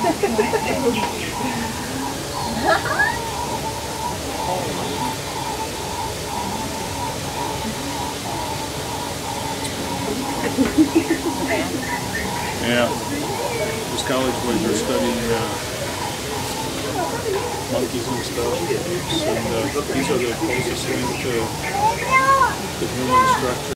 Yeah, those college boys are studying monkeys and stuff, and these are the closest things to the human structure.